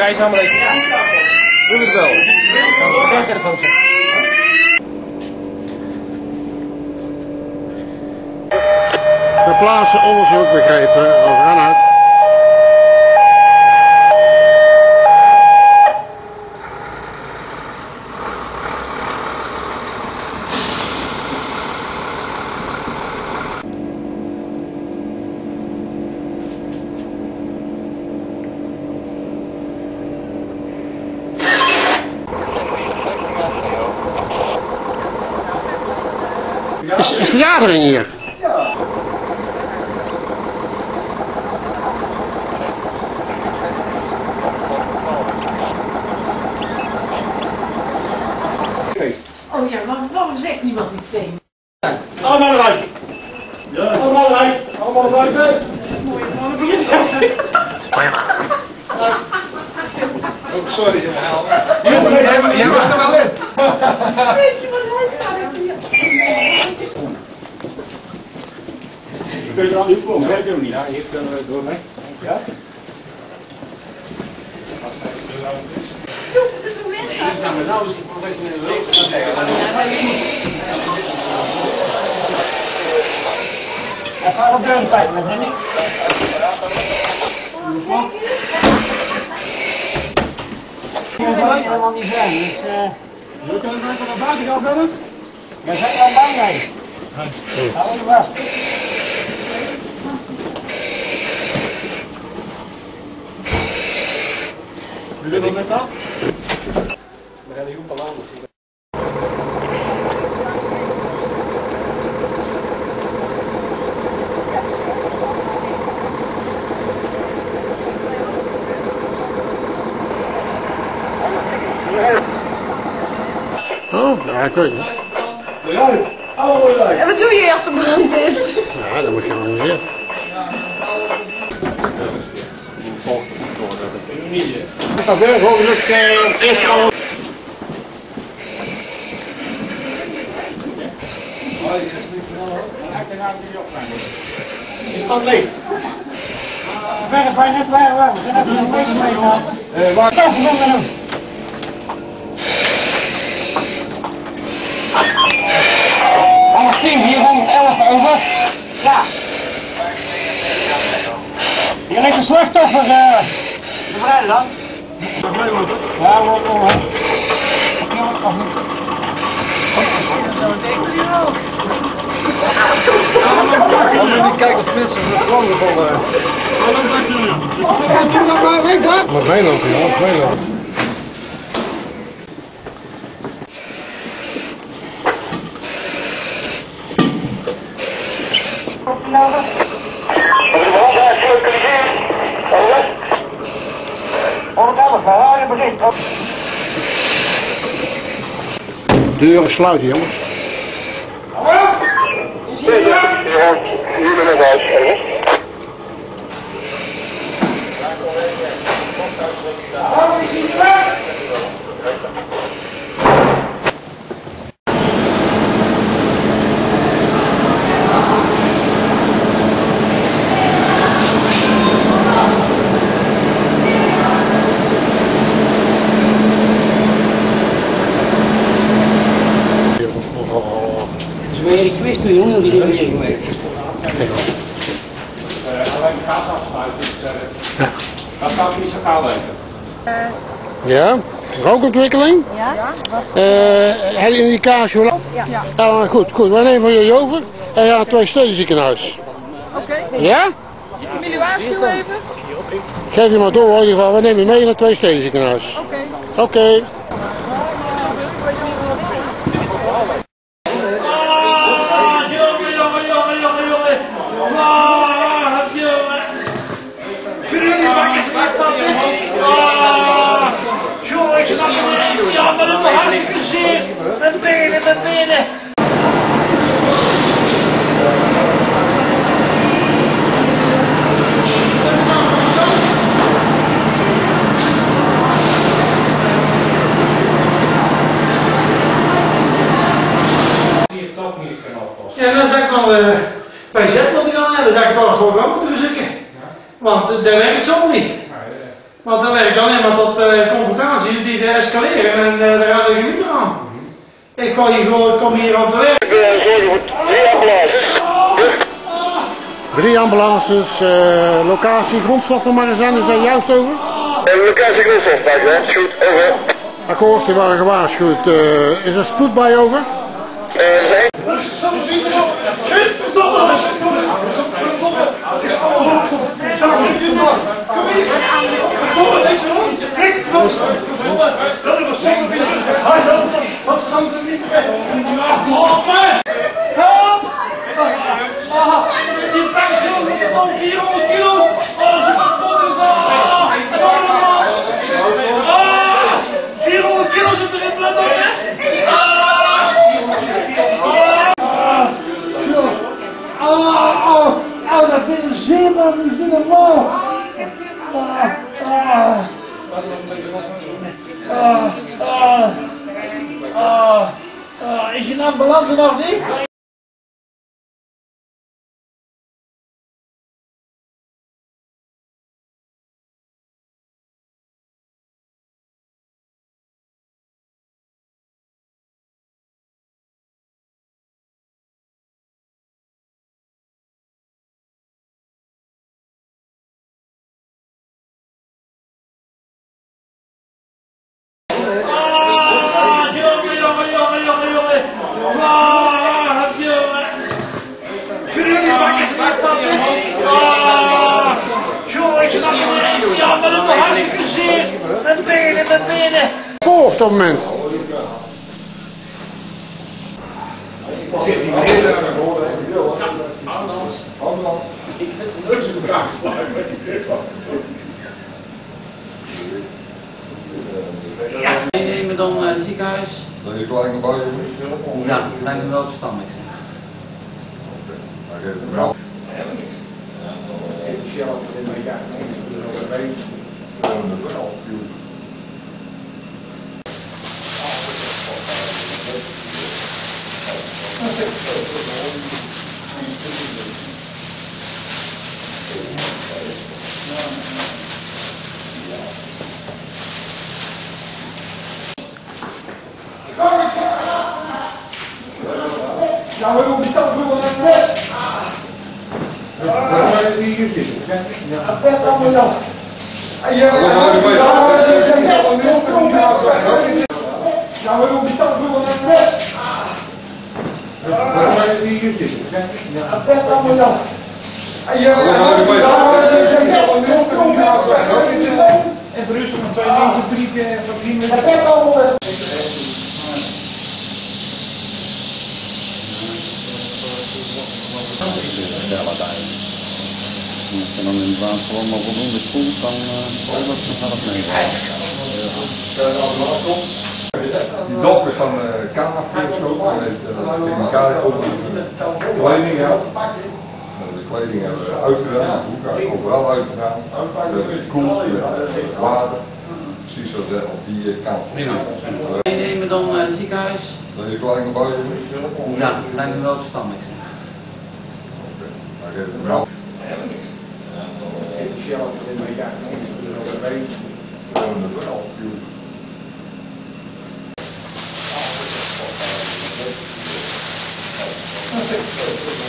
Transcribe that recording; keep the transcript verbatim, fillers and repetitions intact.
je samen even. Doe het wel. Kijk er van zeggen. We plaatsen onderzoek begrepen over aanhoud. Is een vergadering hier? Ja. Oh ja, maar waarom zegt niemand niet tegen? Allemaal eruit! Ja. Allemaal eruit! Allemaal eruit! Mooie mannen beginnen. Oh, sorry, je haal. Je mag er wel in! Weet je wat hij gaat hier? Kun je er al in komen? Dat doen we niet. Ja, hier kunnen we door, hè? Ja? Joep, het is een winst. Ja, maar nou is het professionele week. Hij gaat op de tijd, maar niet. Ik ben helemaal niet vrij, dus eh... We kunnen mensen naar buiten gaan verder? We zijn al bang mee. Hou je vast. Jullie willen met dat? We gaan die hoek al aan. Oh, ja, ik weet niet. Eruit! Allemaal eruit! En wat doe je als er brand is? Ja, dat moet je gewoon weer. Dat is wel gewoon lukt eerst al. Is dat leeg? Verder bij net bij, we zijn even een beetje mee gehad. Eh, waar kan je nog doen? Half tien, hier van elf over. Ja. Hier ligt een slachtoffer. Uh, de breider dan? Ja, wordt om hè. Ik wil het nog niet. Dan moet je kijken of mensen van de plan gevallen. Mag meelopen, ja, mag meelopen. Deuren sluiten, jongens. Ik wist toen jongen die er weer geweest. Alleen de kaas afsluiten. Dat zou ik niet zo gauw weten. Ja? Rookontwikkeling? Ja? Uh, heb je indicatie hoe lang? Ja. Ja. Ja, goed, goed. We nemen van jullie over en ja, twee steden ziekenhuis. Oké. Ja? Ik wil je waarschuwen even. Geef je maar door in ieder geval, we nemen je mee naar twee steden ziekenhuis. Oké. Oké. Okay. Met benen, met benen. Ja, dan zeg ik wel, uh, bij zet moet ik aan, dan zeg ik wel gewoon gaan moeten verzoeken. Want uh, dat werkt zo niet. Want dan leidt alleen maar tot uh, confrontaties die uh, escaleren en uh, daar gaat er geen meer aan. Ik kom hier gewoon, ik kom hier op de weg. Ik wil zorgen voor drie ambulances. Drie ambulances, uh, locatie grondstoffenmagazijn, is daar juist over? Uh, locatie grondstoffenmagazijn, is goed, over. Akkoord, die waren gewaarschuwd. Uh, is er spoed bij over? Uh, nee. Is je ambulance nog niet? Voor op dat moment. Nemen dan uh, het ziekenhuis? Dan is het gelijk een buiten. Ja, lijkt me wel verstandig. Maar geef het wel. Ja, we doen die stad voor een net. Ja, hier zit. Ja, dat allemaal ja. Ja, we doen die stad voor een net. Ja, hier zit. Ja, dat allemaal ja. Ja, en rustig met twee mensen, drie keer, drie minuten. Als je dan inderdaad gewoon maar voldoende spoelt, dan gaat het mee. Die dop is van de kamer afgesloten met chemicaliën over de kleding. De kleding hebben we uitgedaan, de hoeken overal uitgedaan. De koel met water. Precies zoals dat op die kant. Nemen dan uh, het ziekenhuis? Dan is het gelijk een buiten. Ja, lijkt me wel verstandig. Maar geef het wel. Gewoon de wel.